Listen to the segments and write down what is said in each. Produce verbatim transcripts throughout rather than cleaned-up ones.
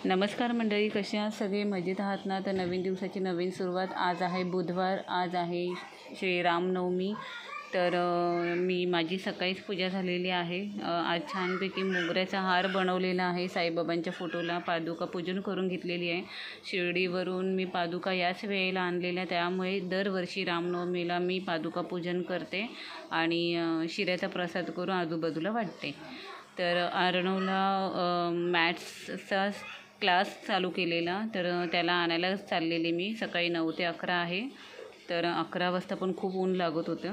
नमस्कार मंडळी, कसे आहात सगळे? मजेत आहात ना? तर नवीन दिवसाची नवीन सुरुवात. आज आहे बुधवार, आज आहे श्रीरामनवमी. तर मी माझी सकाळीच पूजा झालेली आहे. आज छानपैकी मोगऱ्याचा हार बनवलेला आहे. साईबाबांच्या फोटोला पादुका पूजन करून घेतलेली आहे. शिर्डीवरून मी पादुका याच वेळेला आणलेल्या, त्यामुळे दरवर्षी रामनवमीला मी पादुका पूजन करते आणि शिऱ्याचा प्रसाद करून आजूबाजूला वाटते. तर अर्णवला मॅथ्सचा क्लास चालू केलेला, तर त्याला आणायला चाललेली मी. सकाळी नऊ ते अकरा आहे. तर अकरा वाजता पण खूप ऊन लागत होतं.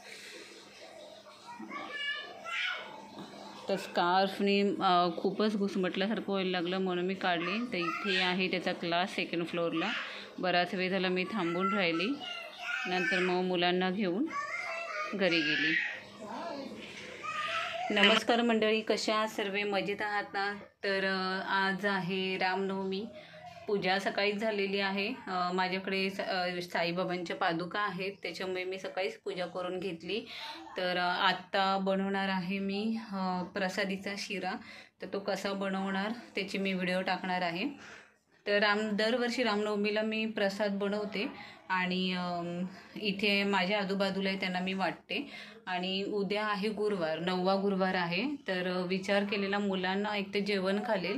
तर स्कार्फनी खूपच घुसमटल्यासारखं व्हायला लागलं, म्हणून मी काढली. तर इथे आहे त्याचा क्लास सेकंड फ्लोअरला. बराच वेळ झाला मी थांबून राहिली. नंतर मग मुलांना घेऊन घरी गेली. नमस्कार मंडळी, कशा आहात सर्व? मजेत आहात ना? तर आज आहे रामनवमी. पूजा सकाळीच झालेली आहे. माझ्याकडे साईबाबांच्या पादुका आहेत, त्याच्यामुळे मी सकाळीच पूजा करून घेतली. तर आत्ता बनवणार आहे मी प्रसादीचा शिरा. तर तो कसा बनवणार त्याची मी व्हिडिओ टाकणार आहे. तर राम दरवर्षी रामनवमीला मी प्रसाद बनवते आणि इथे माझ्या आजूबाजूला आहे त्यांना मी वाटते. आणि उद्या आहे गुरुवार, नववा गुरुवार आहे. तर विचार केलेला मुलांना एक ते जेवण खालेल.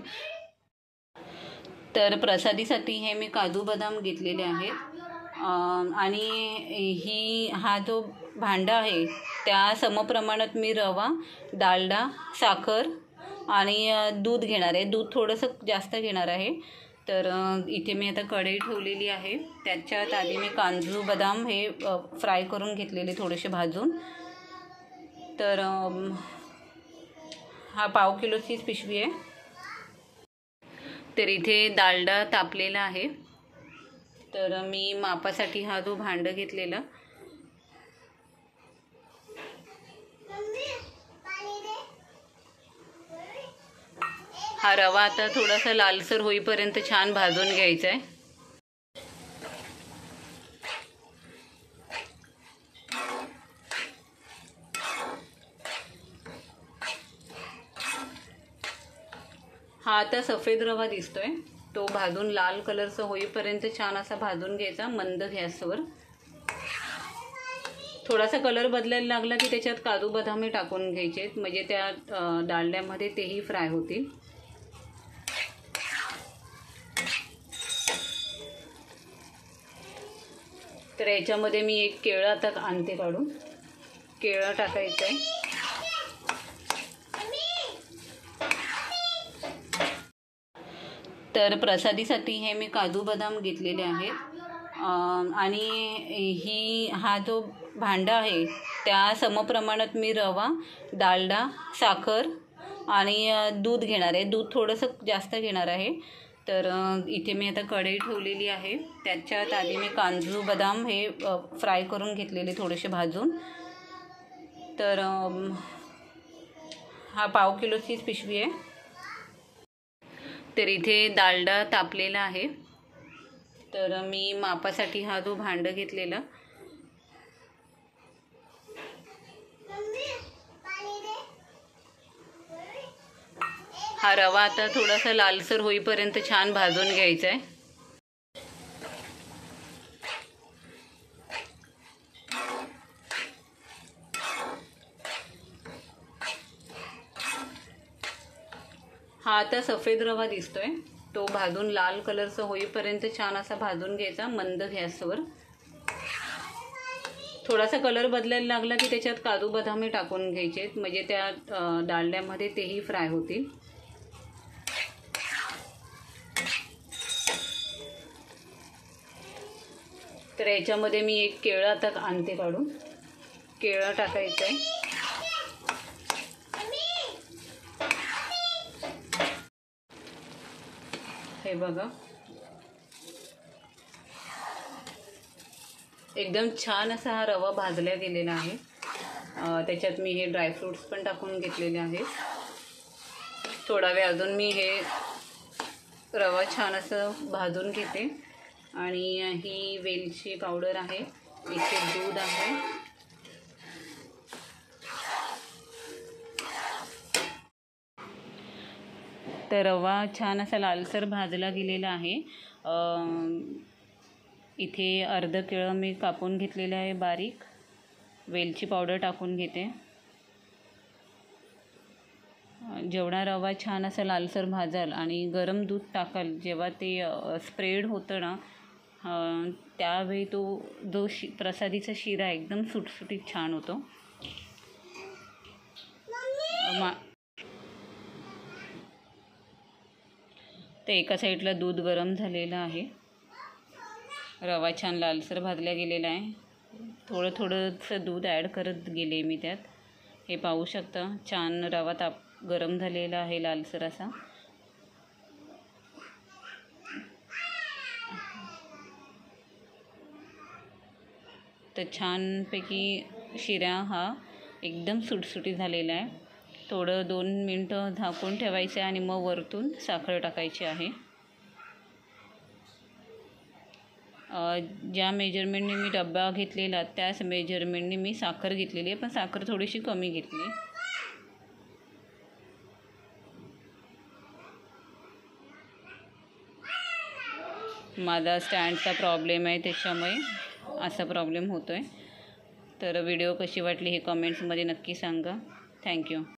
तर प्रसादीसाठी हे मी काजू बदाम घेतलेले आहेत आणि ही हा जो भांडा आहे त्या समप्रमाणात मी रवा, डालडा, साखर आणि दूध घेणार आहे. दूध थोडंसं जास्त घेणार आहे. तर इथे मी आता कढई ठेवलेली आहे. त्याच्यात आधी मी काजू बदाम हे फ्राय करून घेतलेले, थोडेसे भाजून. तर हा पाव किलोचीच पिशवी आहे. तर इथे डालडा तापलेला आहे. तर मी मापासाठी हा जो भांडं घेतलेला, हा रवा आता थोडासा लालसर होईपर्यंत छान भाजून घ्यायचा आहे. हा आता सफेद रवा दिसतोय, तो भाजून लाल कलरचा होईपर्यंत छान असा भाजून घ्यायचा मंद गॅसवर. थोडासा कलर बदलायला लागला की त्याच्यात काजू बदाम टाकून घ्यायचे, म्हणजे त्या डालड्यामध्ये तेही फ्राय होतील. तर याच्यामध्ये मी एक केळं आता आणते काढून. केळं टाकायचं आहे. तर प्रसादीसाठी हे मी काजू बदाम घेतलेले आहेत आणि ही हा जो भांडा आहे त्या समप्रमाणात मी रवा, डालडा, साखर आणि दूध घेणार आहे. दूध थोडंसं जास्त घेणार आहे. तर इथे मी आता कढई ठेवलेली आहे. त्याच्यात आधी मी काजू बदाम हे फ्राय करून घेतलेले, थोडेसे भाजून. तर हा पाव किलोचीच पिशवी आहे. तर इथे डालडा तापलेला आहे. तर मी मापासाठी हा जो भांडं घेतलेला, हा रवा आता थोडासा लालसर होईपर्यंत छान भाजून घ्यायचा आहे. हा आता सफेद रवा दिसतोय, तो भाजून लाल कलरचा होईपर्यंत छान असा भाजून घ्यायचा मंद गॅसवर. थोडासा कलर बदलायला लागला की त्याच्यात काजू बदाम टाकून घ्यायचे, म्हणजे त्या डालड्यामध्ये तेही फ्राय होतील. तर याच्यामध्ये मी एक केळं आता आणते काढून. केळं टाकायचं आहे. हे बघा, एकदम छान असा हा रवा भाजला गेलेला आहे. त्याच्यात मी हे ड्रायफ्रूट्स पण टाकून घेतलेले आहेत. थोडा वेळ अजून मी हे रवा छान असं भाजून घेते. आणि ही वेलची पावडर आहे, इथे दूध आहे. तर रवा छान असा लालसर भाजला गेलेला आहे. इथे अर्ध केळं मी कापून घेतलेलं आहे बारीक. वेलची पावडर टाकून घेते. जेवढा रवा छान असा लालसर भाजाल आणि गरम दूध टाकाल जेव्हा ते स्प्रेड होतं ना, त्यावेळी तो जो शि प्रसादीचा शिरा एकदम सुटसुटीत छान होतो. मा तर एका साईडला दूध गरम झालेलं आहे. रवा छान लालसर भाजला गेलेला आहे. थोडं थोडंसं दूध ॲड करत गेले मी त्यात. हे पाहू शकता छान रवा ताप गरम झालेला आहे लालसर असा. तर छानपैकी शिरा हा एकदम सुटसुटीत झालेला आहे. थोडं दोन मिनटं झाकून ठेवायचं आहे आणि मग वरतून साखर टाकायची आहे. ज्या मेजरमेंटने मी डबा घेतलेला त्याच मेजरमेंटने मी साखर घेतलेली आहे, पण साखर थोडीशी कमी घेतली. माझा स्टँडचा प्रॉब्लेम आहे त्याच्यामुळे असा प्रॉब्लेम होतो आहे. तर व्हिडिओ कशी वाटली हे कमेंट्समध्ये नक्की सांगा. थँक्यू.